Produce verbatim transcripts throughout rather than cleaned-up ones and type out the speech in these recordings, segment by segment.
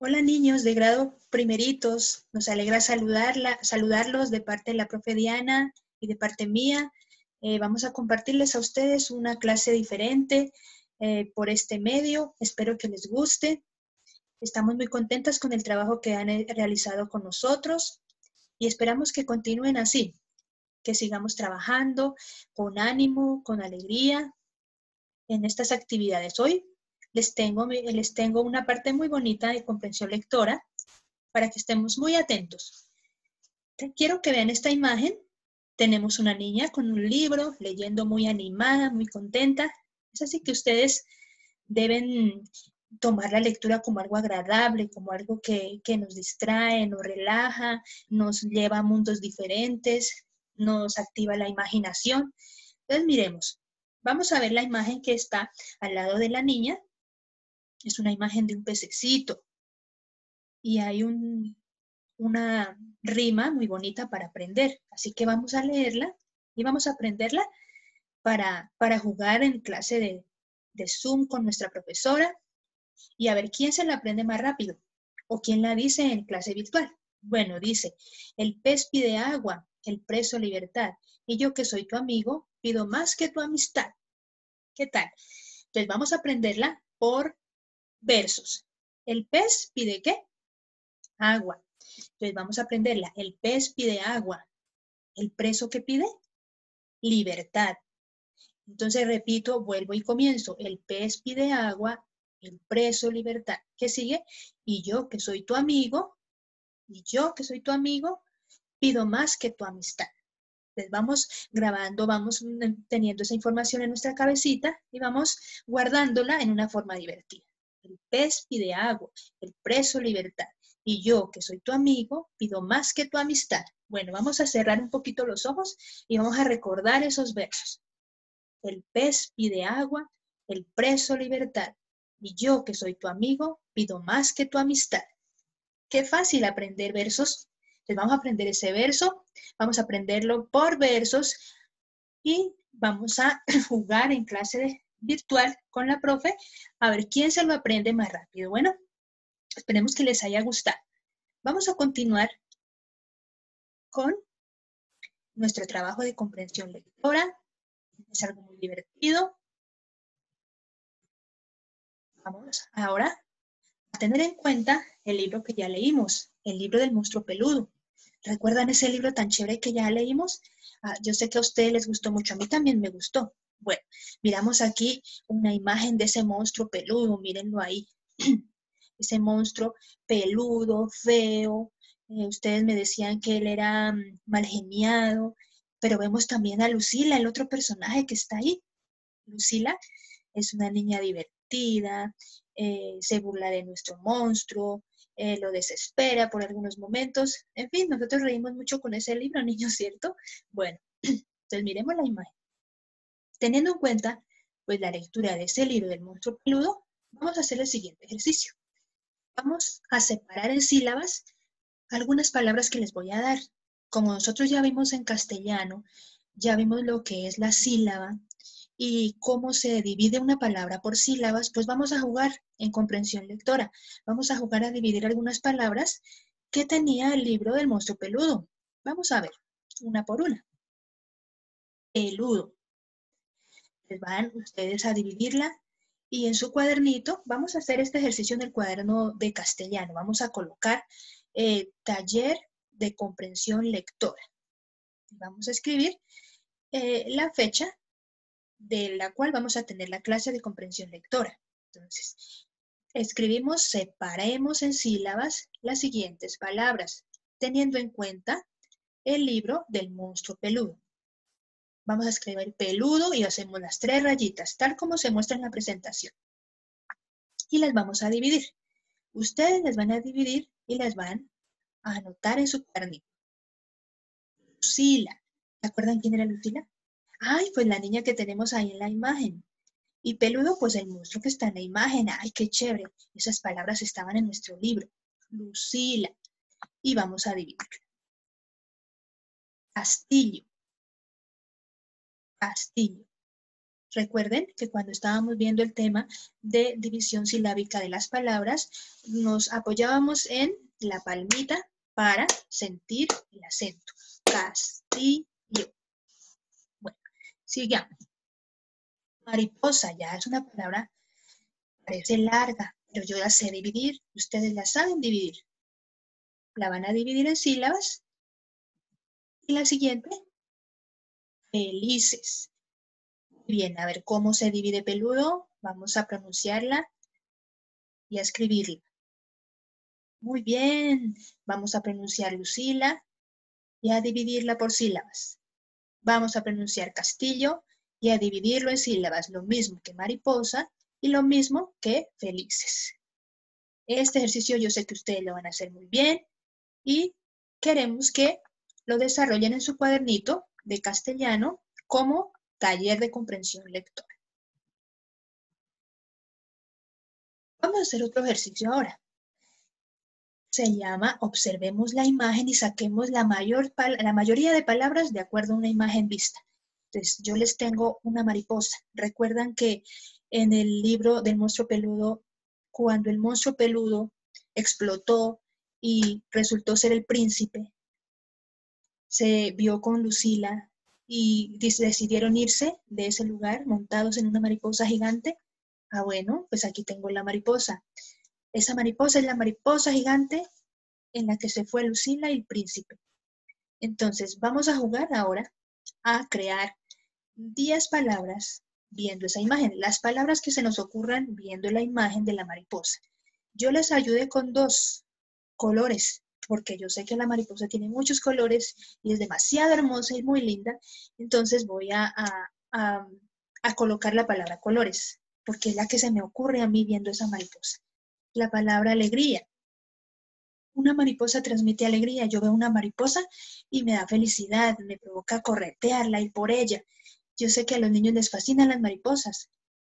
Hola niños de grado primeritos, nos alegra saludarla, saludarlos de parte de la profe Diana y de parte mía. Eh, vamos a compartirles a ustedes una clase diferente eh, por este medio. Espero que les guste. Estamos muy contentas con el trabajo que han eh, realizado con nosotros y esperamos que continúen así, que sigamos trabajando con ánimo, con alegría en estas actividades. Hoy les tengo, les tengo una parte muy bonita de comprensión lectora para que estemos muy atentos. Quiero que vean esta imagen. Tenemos una niña con un libro, leyendo muy animada, muy contenta. Es así que ustedes deben tomar la lectura como algo agradable, como algo que, que nos distrae, nos relaja, nos lleva a mundos diferentes, nos activa la imaginación. Entonces miremos. Vamos a ver la imagen que está al lado de la niña. Es una imagen de un pececito. Y hay un, una rima muy bonita para aprender. Así que vamos a leerla y vamos a aprenderla para, para jugar en clase de, de Zoom con nuestra profesora y a ver quién se la aprende más rápido o quién la dice en clase virtual. Bueno, dice, el pez pide agua, el preso libertad, y yo que soy tu amigo, pido más que tu amistad. ¿Qué tal? Entonces vamos a aprenderla por versos. El pez pide ¿qué? Agua. Entonces vamos a aprenderla. El pez pide agua. ¿El preso qué pide? Libertad. Entonces repito, vuelvo y comienzo. El pez pide agua, el preso libertad. ¿Qué sigue? Y yo que soy tu amigo, y yo que soy tu amigo, pido más que tu amistad. Entonces vamos grabando, vamos teniendo esa información en nuestra cabecita y vamos guardándola en una forma divertida. El pez pide agua, el preso libertad. Y yo, que soy tu amigo, pido más que tu amistad. Bueno, vamos a cerrar un poquito los ojos y vamos a recordar esos versos. El pez pide agua, el preso libertad. Y yo, que soy tu amigo, pido más que tu amistad. Qué fácil aprender versos. Entonces vamos a aprender ese verso, vamos a aprenderlo por versos y vamos a jugar en clase de, virtual con la profe a ver quién se lo aprende más rápido. Bueno, esperemos que les haya gustado. Vamos a continuar con nuestro trabajo de comprensión lectora. Es algo muy divertido. Vamos ahora a tener en cuenta el libro que ya leímos, el libro del monstruo peludo. ¿Recuerdan ese libro tan chévere que ya leímos? Ah, yo sé que a ustedes les gustó mucho, a mí también me gustó. Bueno, miramos aquí una imagen de ese monstruo peludo, mírenlo ahí. Ese monstruo peludo, feo. Eh, ustedes me decían que él era um, mal geniado, pero vemos también a Lucila, el otro personaje que está ahí. Lucila es una niña divertida, eh, se burla de nuestro monstruo, eh, lo desespera por algunos momentos. En fin, nosotros reímos mucho con ese libro, niños, ¿cierto? Bueno, entonces miremos la imagen. Teniendo en cuenta pues la lectura de ese libro del monstruo peludo, vamos a hacer el siguiente ejercicio. Vamos a separar en sílabas algunas palabras que les voy a dar. Como nosotros ya vimos en castellano, ya vimos lo que es la sílaba y cómo se divide una palabra por sílabas, pues vamos a jugar en comprensión lectora. Vamos a jugar a dividir algunas palabras que tenía el libro del monstruo peludo. Vamos a ver, una por una. Peludo. Les van ustedes a dividirla y en su cuadernito vamos a hacer este ejercicio en el cuaderno de castellano. Vamos a colocar eh, taller de comprensión lectora. Vamos a escribir eh, la fecha de la cual vamos a tener la clase de comprensión lectora. Entonces, escribimos, separemos en sílabas las siguientes palabras, teniendo en cuenta el libro del monstruo peludo. Vamos a escribir peludo y hacemos las tres rayitas, tal como se muestra en la presentación. Y las vamos a dividir. Ustedes las van a dividir y las van a anotar en su cuadernito. Lucila. ¿Se acuerdan quién era Lucila? Ay, pues la niña que tenemos ahí en la imagen. Y peludo, pues el monstruo que está en la imagen. Ay, qué chévere. Esas palabras estaban en nuestro libro. Lucila. Y vamos a dividir. Castillo. Castillo. Recuerden que cuando estábamos viendo el tema de división silábica de las palabras, nos apoyábamos en la palmita para sentir el acento. Castillo. Bueno, sigamos. Mariposa ya es una palabra, parece larga, pero yo la sé dividir. Ustedes la saben dividir. La van a dividir en sílabas. Y la siguiente, felices. Bien, a ver cómo se divide peludo. Vamos a pronunciarla y a escribirla. Muy bien. Vamos a pronunciar Lucila y a dividirla por sílabas. Vamos a pronunciar castillo y a dividirlo en sílabas. Lo mismo que mariposa y lo mismo que felices. Este ejercicio yo sé que ustedes lo van a hacer muy bien y queremos que lo desarrollen en su cuadernito de castellano como taller de comprensión lectora. Vamos a hacer otro ejercicio ahora. Se llama observemos la imagen y saquemos la, mayor, la mayoría de palabras de acuerdo a una imagen vista. Entonces, yo les tengo una mariposa. Recuerdan que en el libro del monstruo peludo, cuando el monstruo peludo explotó y resultó ser el príncipe, se vio con Lucila y decidieron irse de ese lugar montados en una mariposa gigante. Ah, bueno, pues aquí tengo la mariposa. Esa mariposa es la mariposa gigante en la que se fue Lucila y el príncipe. Entonces, vamos a jugar ahora a crear diez palabras viendo esa imagen. Las palabras que se nos ocurran viendo la imagen de la mariposa. Yo les ayudé con dos colores, porque yo sé que la mariposa tiene muchos colores y es demasiado hermosa y muy linda. Entonces voy a, a, a, a colocar la palabra colores, porque es la que se me ocurre a mí viendo esa mariposa. La palabra alegría. Una mariposa transmite alegría. Yo veo una mariposa y me da felicidad, me provoca corretearla, ir por ella. Yo sé que a los niños les fascinan las mariposas.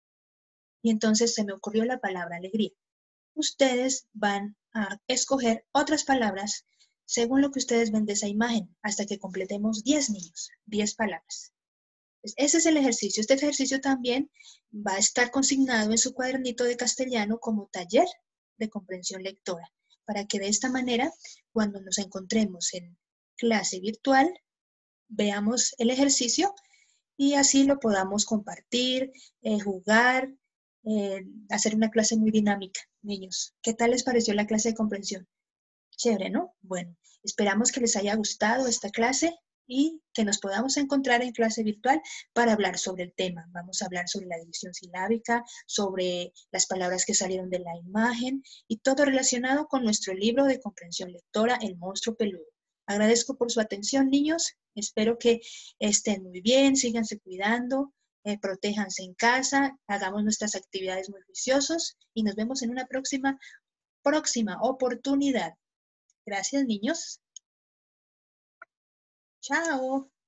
Y entonces se me ocurrió la palabra alegría. Ustedes van a escoger otras palabras según lo que ustedes ven de esa imagen, hasta que completemos diez niños, diez palabras. Ese es el ejercicio. Este ejercicio también va a estar consignado en su cuadernito de castellano como taller de comprensión lectora, para que de esta manera, cuando nos encontremos en clase virtual, veamos el ejercicio y así lo podamos compartir, eh, jugar, eh, hacer una clase muy dinámica. Niños, ¿qué tal les pareció la clase de comprensión? Chévere, ¿no? Bueno, esperamos que les haya gustado esta clase y que nos podamos encontrar en clase virtual para hablar sobre el tema. Vamos a hablar sobre la división silábica, sobre las palabras que salieron de la imagen y todo relacionado con nuestro libro de comprensión lectora, El monstruo peludo. Agradezco por su atención, niños. Espero que estén muy bien, síganse cuidando, eh, protéjanse en casa, hagamos nuestras actividades muy juiciosos y nos vemos en una próxima, próxima oportunidad. Gracias, niños. Chao.